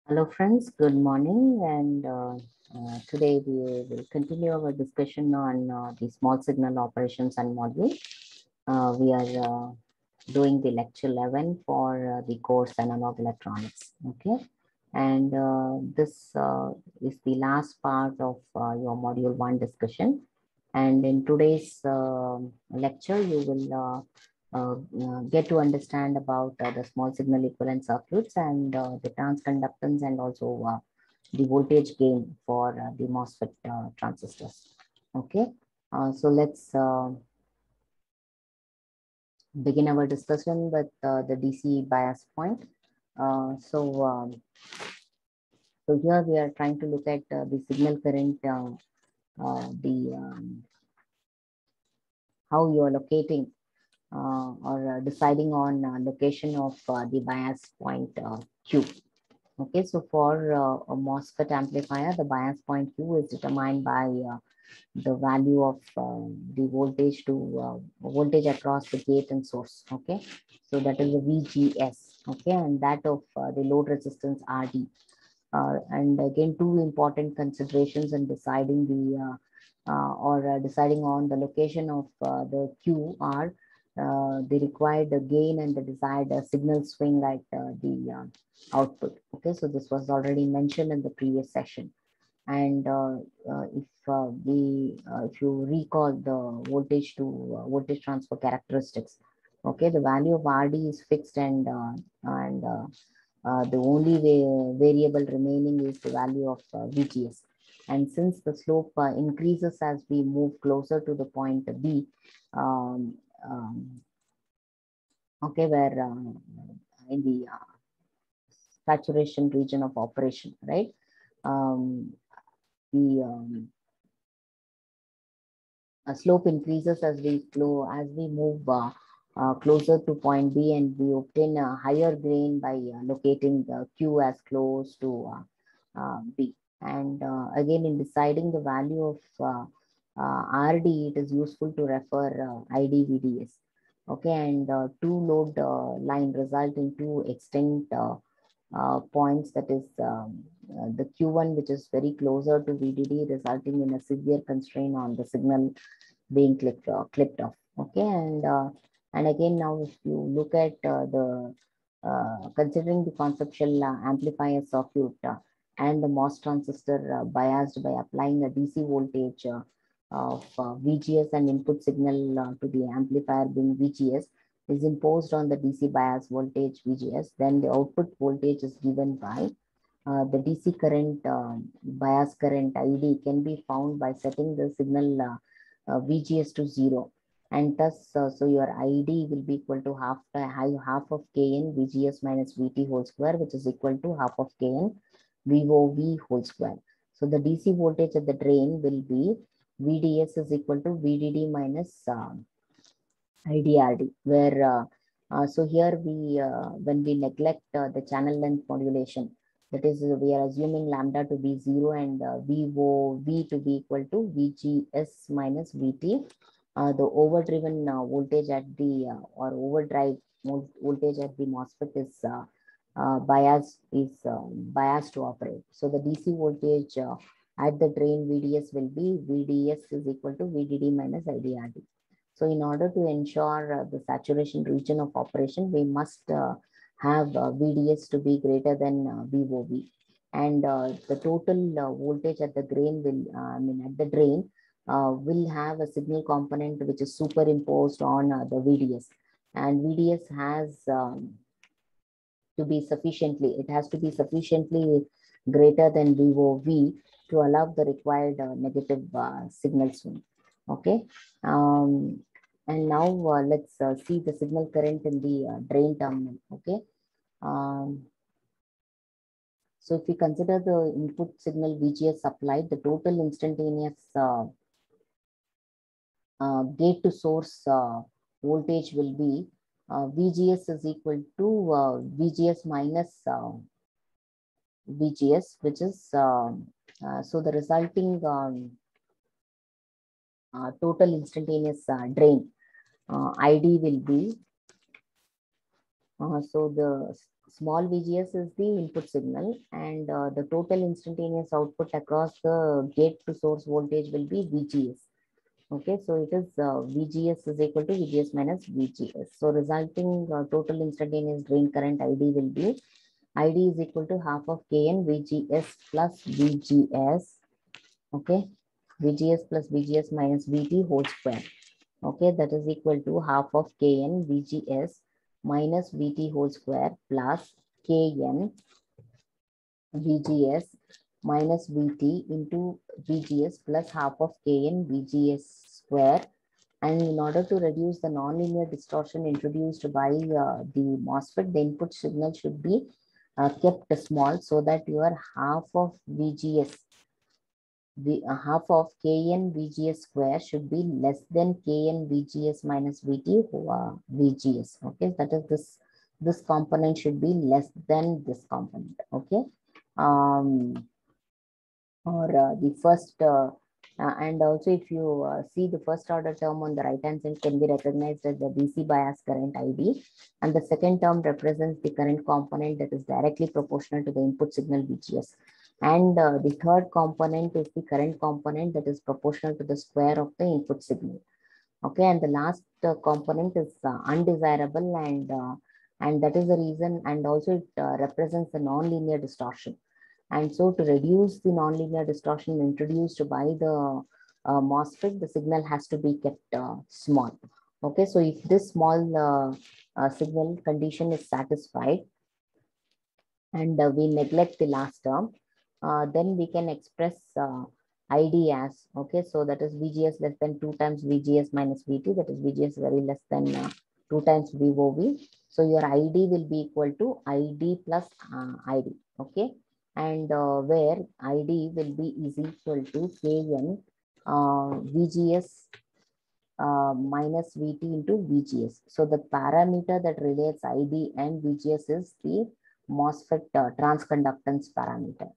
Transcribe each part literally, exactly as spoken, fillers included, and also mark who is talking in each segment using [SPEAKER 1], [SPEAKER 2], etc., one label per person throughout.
[SPEAKER 1] Hello friends, good morning, and uh, uh, today we will continue our discussion on uh, the small signal operations and module. Uh, we are uh, doing the lecture eleven for uh, the course analog electronics. Okay, and uh, this uh, is the last part of uh, your module one discussion. And in today's uh, lecture, you will uh, uh, uh, get to understand about uh, the small signal equivalent circuits and uh, the transconductance and also uh, the voltage gain for uh, the MOSFET uh, transistors. Okay, uh, so let's uh, begin our discussion with uh, the D C bias point. Uh, so, um, so here we are trying to look at uh, the signal current, uh, uh, the um, how you are locating uh, or uh, deciding on uh, location of uh, the bias point uh, Q. Okay, so for uh, a MOSFET amplifier, the bias point Q is determined by uh, the value of uh, the voltage to uh, voltage across the gate and source. Okay, so that is the V G S. Okay, and that of uh, the load resistance R D. Uh, and again, two important considerations in deciding the uh, uh, or uh, deciding on the location of uh, the Q are uh, the required gain and the desired uh, signal swing at uh, the uh, output. Okay, so this was already mentioned in the previous session. And uh, uh, if uh, we uh, if you recall the voltage to uh, voltage transfer characteristics, okay, the value of R D is fixed and uh, and uh, uh, the only way, variable remaining is the value of uh, V G S. And since the slope uh, increases as we move closer to the point B, um, um, okay, where uh, in the uh, saturation region of operation, right? Um, the um, uh, slope increases as we flow as we move uh, uh, closer to point B, and we obtain a higher gain by uh, locating the Q as close to uh, uh, B. And uh, again, in deciding the value of uh, uh, R D, it is useful to refer uh, I D V D S. Okay, and uh, two load uh, line result in two extent uh, uh, points, that is um, uh, the Q one, which is very closer to V D D, resulting in a severe constraint on the signal being clipped, uh, clipped off. Okay, and uh, and again, now if you look at uh, the uh, considering the conceptual uh, amplifier circuit uh, and the MOS transistor uh, biased by applying a D C voltage uh, of uh, V G S and input signal uh, to the amplifier being V G S is imposed on the D C bias voltage V G S, then the output voltage is given by uh, the D C current uh, bias current I D can be found by setting the signal uh, uh, V G S to zero, and thus uh, so your I D will be equal to half uh, half of Kn V G S minus V T whole square, which is equal to half of Kn V O V whole square. So the D C voltage at the drain will be V D S is equal to V D D minus uh, I D R D, where uh, uh, so here we uh, when we neglect uh, the channel length modulation, that is uh, we are assuming lambda to be zero and uh, V O V to be equal to V G S minus V T. Uh, the overdriven uh, voltage at the uh, or overdrive voltage at the MOSFET is uh, uh, bias is uh, biased to operate. So the D C voltage uh, at the drain V D S will be V D S is equal to V D D minus I D R D. So in order to ensure uh, the saturation region of operation, we must uh, have uh, V D S to be greater than uh, V O V. And uh, the total uh, voltage at the drain will, uh, I mean, at the drain uh, will have a signal component which is superimposed on uh, the V D S. And V D S has um, to be sufficiently, it has to be sufficiently greater than V O V to allow the required uh, negative uh, signal swing. Okay. Um, and now uh, let's uh, see the signal current in the uh, drain terminal. Okay. Um, so if we consider the input signal V G S supplied, the total instantaneous uh, uh, gate to source uh, voltage will be uh, V G S is equal to uh, V G S minus uh, V G S, which is um, uh, so the resulting um, uh, total instantaneous uh, drain uh, I D will be Uh, so the s- small V G S is the input signal, and uh, the total instantaneous output across the gate to source voltage will be V G S. Okay, so it is uh, V G S is equal to V G S minus V G S. So resulting uh, total instantaneous drain current I D will be I D is equal to half of K N V G S plus V G S. Okay, V G S plus V G S minus V T whole square. Okay, that is equal to half of Kn V G S minus V T whole square plus Kn V G S minus V T into V G S plus half of Kn V G S square. And in order to reduce the nonlinear distortion introduced by uh, the MOSFET, the input signal should be uh, kept small so that your half of V G S, the uh, half of Kn V G S square should be less than Kn V G S minus V T uh, V G S. Okay, that is this this component should be less than this component. Okay, um, or uh, the first uh, uh, and also if you uh, see the first order term on the right hand side can be recognized as the D C bias current I D, and the second term represents the current component that is directly proportional to the input signal V G S, and uh, the third component is the current component that is proportional to the square of the input signal. Okay, and the last uh, component is uh, undesirable, and uh, and that is the reason, and also it uh, represents the nonlinear distortion. And so to reduce the nonlinear distortion introduced by the uh, MOSFET, the signal has to be kept uh, small. Okay, so if this small uh, uh, signal condition is satisfied, and uh, we neglect the last term, uh, then we can express uh, I D as, okay, so that is V G S less than two times V G S minus V T, that is V G S very less than uh, two times V O V. So your I D will be equal to I D plus uh, I D, okay, and uh, where I D will be is equal to Kn uh, V G S uh, minus V T into V G S. So the parameter that relates I D and V G S is the MOSFET uh, transconductance parameter.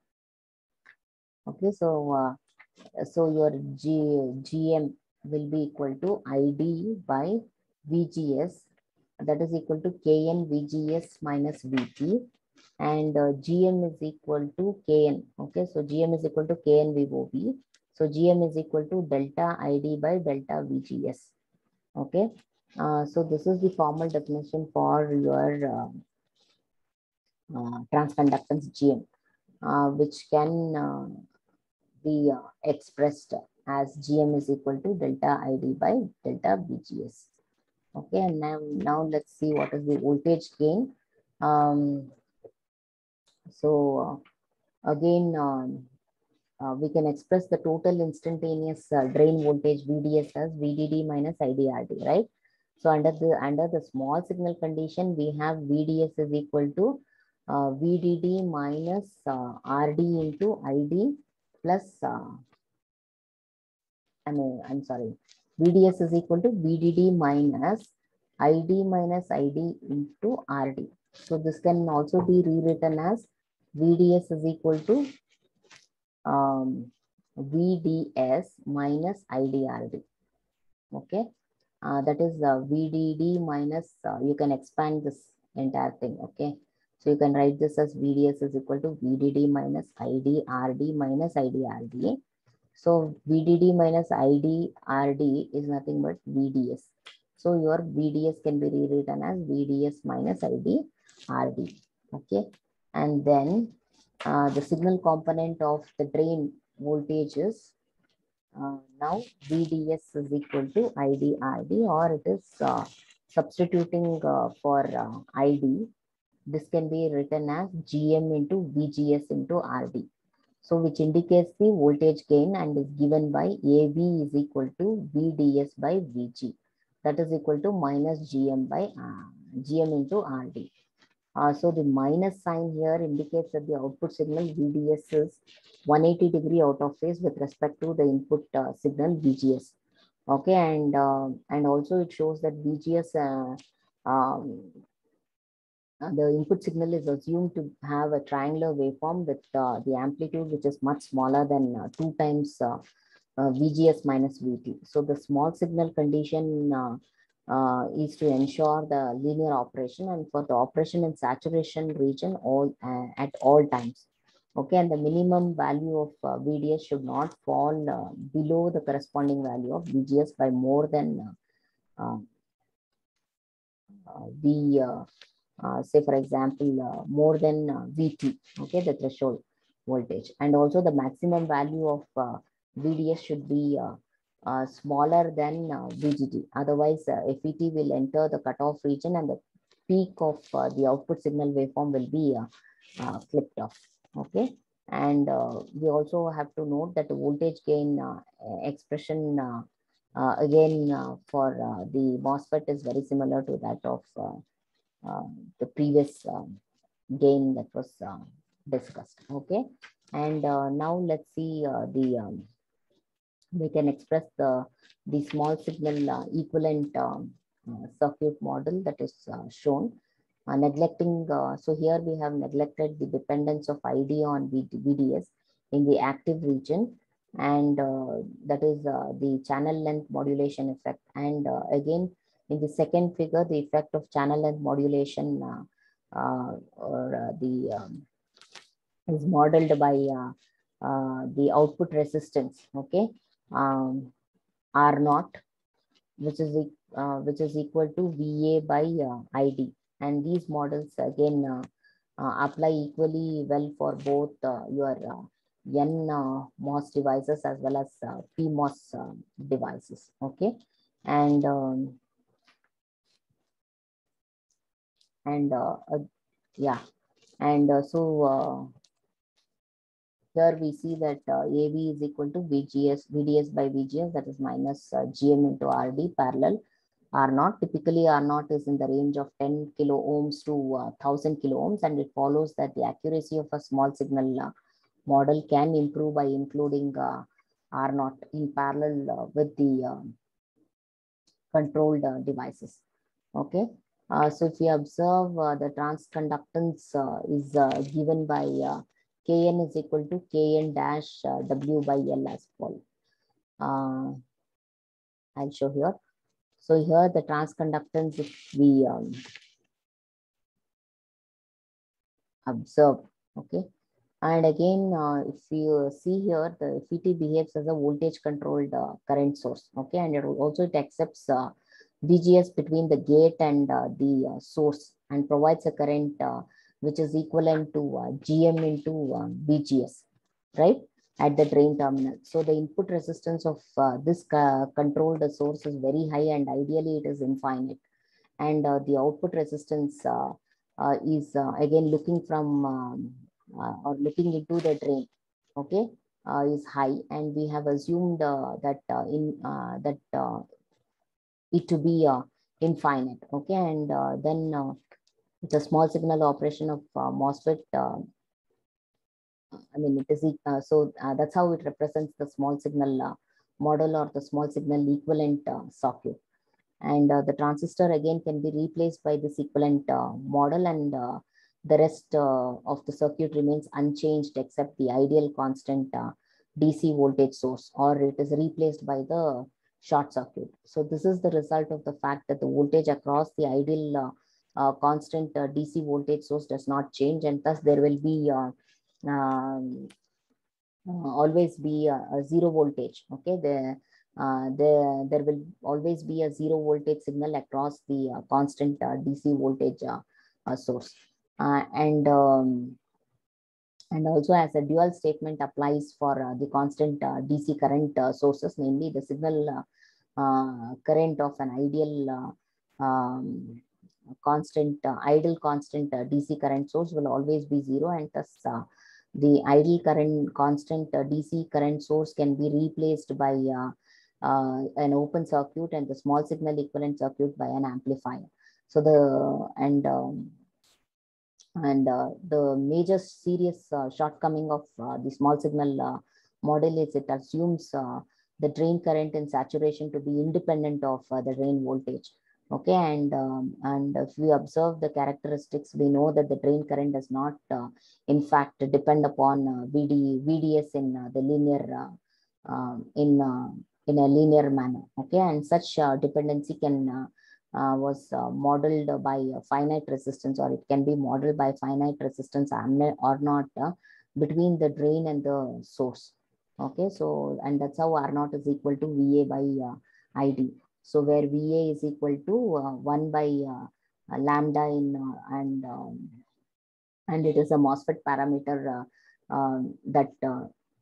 [SPEAKER 1] Okay, so uh, so your G, G M will be equal to I D by V G S, that is equal to Kn V G S minus V T, and uh, G M is equal to Kn. Okay, so G M is equal to Kn V O V. So G M is equal to delta I D by delta V G S. Okay, uh, so this is the formal definition for your uh, uh, transconductance G M, uh, which can uh, be uh, expressed as G M is equal to delta I D by delta V G S. Okay, and now, now let's see what is the voltage gain. Um, so uh, again, um, uh, we can express the total instantaneous uh, drain voltage V D S as V D D minus I D R D, right? So under the under the small signal condition, we have V D S is equal to uh, V D D minus uh, R D into I D plus uh, I mean, I'm sorry, V D S is equal to V D D minus I D minus I D into R D. So this can also be rewritten as V D S is equal to um, V D S minus I D R D. Okay, uh, that is uh, V D D minus, uh, you can expand this entire thing. Okay, so you can write this as V D S is equal to V D D minus I D R D minus I D R D. So V D D minus I D R D is nothing but V D S. So your V D S can be rewritten as V D S minus I D R D. Okay, and then uh, the signal component of the drain voltage is uh, now V D S is equal to I D R D, or it is uh, substituting uh, for uh, I D. This can be written as G M into V G S into R D. So which indicates the voltage gain and is given by A V is equal to V D S by V G. That is equal to minus G M by uh, G M into R D. Uh, so the minus sign here indicates that the output signal V D S is one hundred eighty degree out of phase with respect to the input uh, signal V G S. Okay, and uh, and also it shows that V G S uh, um, uh, the input signal is assumed to have a triangular waveform with uh, the amplitude which is much smaller than uh, two times uh, uh, V G S minus V T. So the small signal condition uh, uh, is to ensure the linear operation and for the operation in saturation region all uh, at all times. Okay, and the minimum value of uh, V D S should not fall uh, below the corresponding value of V G S by more than uh, uh, the uh, uh, say for example uh, more than uh, V T, okay, the threshold voltage, and also the maximum value of uh, V D S should be uh, uh, smaller than uh, V G T. Otherwise, uh, F E T will enter the cutoff region and the peak of uh, the output signal waveform will be uh, uh, flipped off. Okay, and uh, we also have to note that the voltage gain uh, expression uh, uh, again uh, for uh, the MOSFET is very similar to that of uh, uh, the previous um, gain that was uh, discussed. Okay, and uh, now let's see uh, the um, we can express the the small signal uh, equivalent um, uh, circuit model that is uh, shown. Uh, neglecting uh, so here we have neglected the dependence of I D on V D S in the active region, and uh, that is uh, the channel length modulation effect. And uh, again, in the second figure, the effect of channel length modulation uh, uh, or uh, the um, is modeled by uh, uh, the output resistance. Okay, um, R naught, which is uh, which is equal to V A by uh, I D, and these models again uh, uh, apply equally well for both uh, your uh, N uh, MOS devices as well as uh, P MOS uh, devices. Okay, and um, and uh, uh, yeah, and uh, so uh, here we see that uh, A V is equal to V G S, V D S by V G S, that is minus uh, G M into R D parallel R naught. Typically, R naught is in the range of ten kilo ohms to uh, one thousand kilo ohms, and it follows that the accuracy of a small signal uh, model can improve by including uh, R naught in parallel uh, with the uh, controlled uh, devices. Okay. Uh, so if you observe uh, the transconductance uh, is uh, given by uh, Kn is equal to Kn dash uh, W by L as follows. Uh, I'll show here. So here the transconductance, if we um, observe, okay. And again, uh, if you see here, the F E T behaves as a voltage controlled uh, current source, okay. And it also it accepts uh, V G S between the gate and uh, the uh, source and provides a current uh, which is equivalent to uh, G M into uh, V G S, right, at the drain terminal. So the input resistance of uh, this uh, controlled source is very high, and ideally it is infinite. And uh, the output resistance uh, uh, is uh, again looking from um, uh, or looking into the drain, okay, uh, is high, and we have assumed uh, that uh, in uh, that uh, it to be uh, infinite, okay. And uh, then uh, the small signal operation of uh, MOSFET, uh, I mean, it is uh, so uh, that's how it represents the small signal uh, model or the small signal equivalent uh, circuit. And uh, the transistor again can be replaced by this equivalent uh, model, and uh, the rest uh, of the circuit remains unchanged except the ideal constant uh, D C voltage source, or it is replaced by the short circuit. So this is the result of the fact that the voltage across the ideal uh, uh, constant uh, D C voltage source does not change, and thus there will be uh, um, uh, always be a, a zero voltage. Okay, the uh, there there will always be a zero voltage signal across the uh, constant uh, D C voltage uh, uh, source, uh, and um, and also as a dual statement applies for uh, the constant uh, D C current uh, sources, namely the signal uh, uh, current of an ideal uh, um, constant uh, ideal constant uh, D C current source will always be zero, and thus uh, the ideal current constant uh, D C current source can be replaced by uh, uh, an open circuit and the small signal equivalent circuit by an amplifier. So the and um, and uh, the major serious uh, shortcoming of uh, the small signal uh, model is it assumes uh, the drain current in saturation to be independent of uh, the drain voltage. Okay, and um, and if we observe the characteristics, we know that the drain current does not, uh, in fact, depend upon uh, V D, V D S in uh, the linear uh, um, in uh, in a linear manner. Okay, and such uh, dependency can uh, uh, was uh, modeled by uh, finite resistance, or it can be modeled by finite resistance or not uh, between the drain and the source. Okay, so and that's how R naught is equal to V A by uh, I D. So where V A is equal to uh, one by uh, uh, lambda in uh, and um, and it is a MOSFET parameter uh, um, that uh,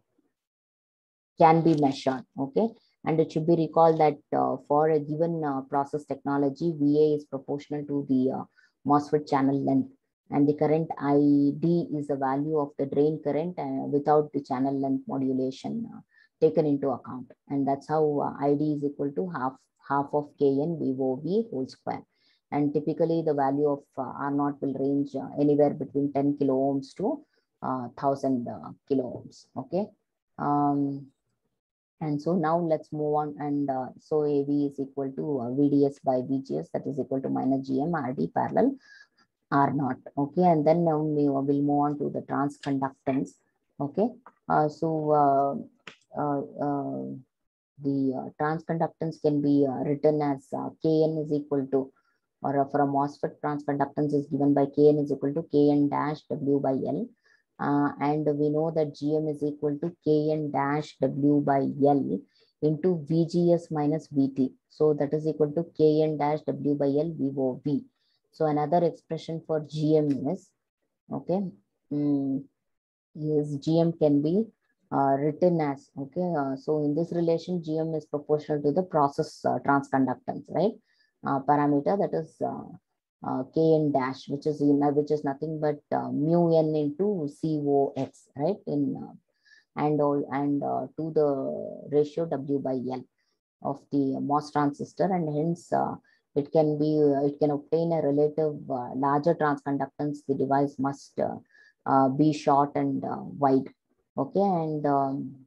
[SPEAKER 1] can be measured. Okay, and it should be recalled that uh, for a given uh, process technology, V A is proportional to the uh, MOSFET channel length, and the current I D is the value of the drain current uh, without the channel length modulation uh, taken into account, and that's how uh, I D is equal to half half of Kn V O V whole square. And typically the value of uh, R naught will range uh, anywhere between ten kilo ohms to uh, one thousand uh, kilo ohms. Okay. Um, and so now let's move on. And uh, so A V is equal to uh, V D S by V G S, that is equal to minus G M R D parallel R naught. Okay, and then now we will move on to the transconductance. Okay, uh, so uh, uh, uh, the uh, transconductance can be uh, written as uh, Kn is equal to, or uh, for a MOSFET transconductance is given by Kn is equal to Kn dash W by L. Uh, and we know that G M is equal to Kn dash W by L into V G S minus V T. So that is equal to Kn dash W by L V O V. So another expression for G M is, okay, um, is G M can be uh, written as, okay, uh, so in this relation, G M is proportional to the process uh, transconductance, right? Uh, parameter that is uh, uh, Kn dash, which is in, uh, which is nothing but uh, mu n into C O X, right? In uh, and all and uh, to the ratio W by L of the MOS transistor, and hence uh, it can be uh, it can obtain a relative uh, larger transconductance. The device must uh, uh, be short and uh, wide. Okay, and um,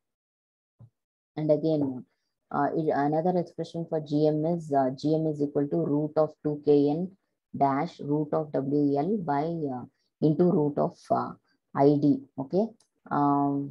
[SPEAKER 1] and again, uh, it, another expression for G M is uh, G M is equal to root of two K N dash root of W L by uh, into root of uh, I D. Okay. Um,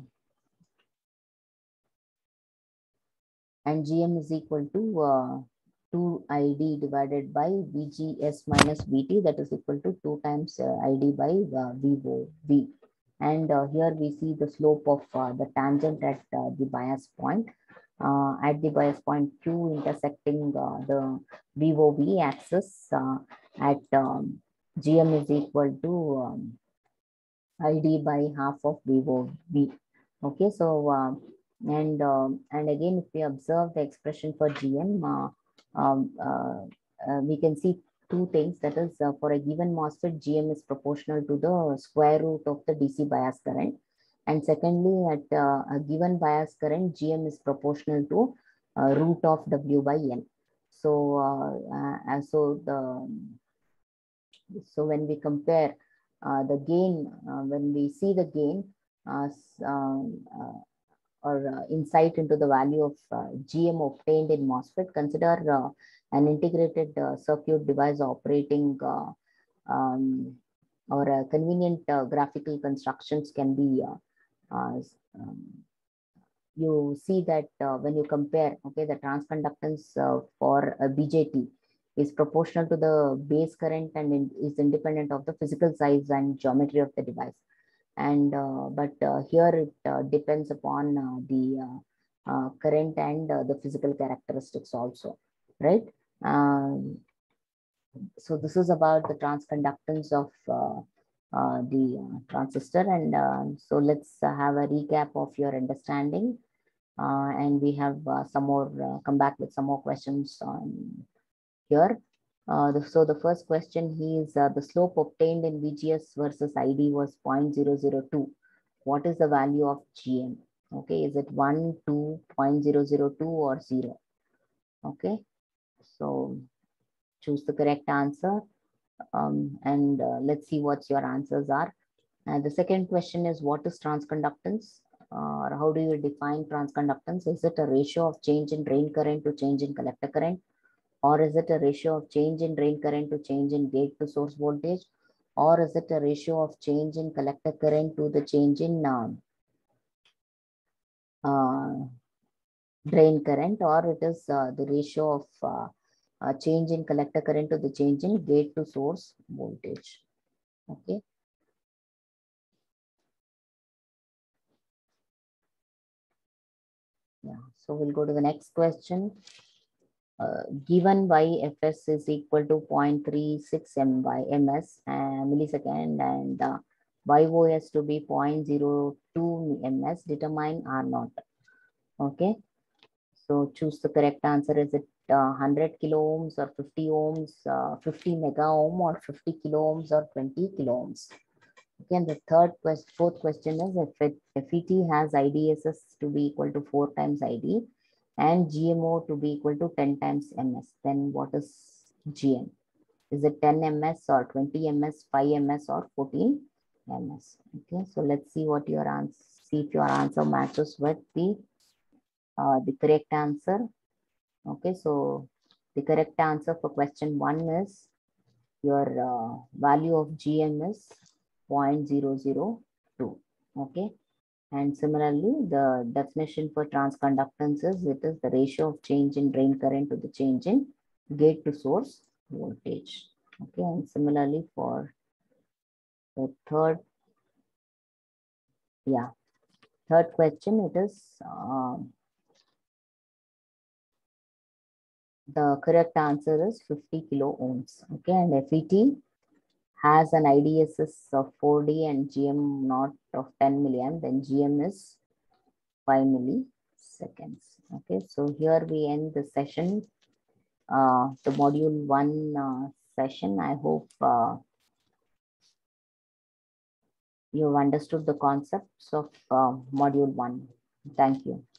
[SPEAKER 1] and G M is equal to uh, two I D divided by V G S minus V T, that is equal to two times uh, I D by uh, V O V. And uh, here we see the slope of uh, the tangent at uh, the bias point. Uh, at the bias point Q intersecting uh, the V O V axis uh, at um, G M is equal to um, I D by half of V O V. Okay, so uh, and um, and again, if we observe the expression for G M, uh, um, uh, uh, we can see two things. That is, uh, for a given MOSFET, G M is proportional to the square root of the D C bias current, and secondly, at uh, a given bias current, G M is proportional to uh, root of W by L. So, uh, uh, so the so when we compare uh, the gain, uh, when we see the gain uh, um, uh, or uh, insight into the value of uh, G M obtained in MOSFET, consider uh, an integrated uh, circuit device operating uh, um, or uh, convenient uh, graphical constructions can be uh, uh, um, you see that uh, when you compare, okay, the transconductance uh, for a B J T is proportional to the base current and in, is independent of the physical size and geometry of the device. And uh, but uh, here it uh, depends upon uh, the uh, uh, current and uh, the physical characteristics also, right? Um, so this is about the transconductance of uh, uh, the uh, transistor, and uh, so let's uh, have a recap of your understanding. Uh, and we have uh, some more, uh, come back with some more questions on here. Uh, the, so the first question is uh, the slope obtained in V G S versus I D was zero point zero zero two. What is the value of G M? Okay, is it one, two, zero point zero zero two or zero? Okay, so choose the correct answer um, and uh, let's see what your answers are. And the second question is, what is transconductance? Uh, or how do you define transconductance? Is it a ratio of change in drain current to change in collector current? Or is it a ratio of change in drain current to change in gate to source voltage? Or is it a ratio of change in collector current to the change in uh, uh, drain current? Or it is uh, the ratio of uh, uh, change in collector current to the change in gate to source voltage. Okay. Yeah. So we'll go to the next question. Uh, given y fs is equal to zero point three six m by ms uh, millisecond and uh, yos to be zero point zero two ms, determine r naught. Okay. So choose the correct answer. Is it uh, one hundred kilo ohms or fifty ohms, uh, fifty mega ohm or fifty kilo ohms or twenty kilo ohms? Okay, and the third question, fourth question is if it, F E T has I D S S to be equal to four times I D and G M O to be equal to ten times M S, then what is G M? Is it ten M S or twenty M S, five M S or fourteen M S? Okay, so let's see what your answer, see if your answer matches with the uh, the correct answer. Okay, so the correct answer for question one is your uh, value of G M is zero point zero zero two. Okay, and similarly, the definition for transconductance is it is the ratio of change in drain current to the change in gate to source voltage. Okay, and similarly for the third, yeah, third question, it is um, the correct answer is fifty kilo ohms. Okay, and F E T has an I D S S of four D and G M naught of ten milliamp, then G M is five milliseconds. Okay, so here we end the session, uh, the module one uh, session. I hope uh, you've understood the concepts of uh, module one. Thank you.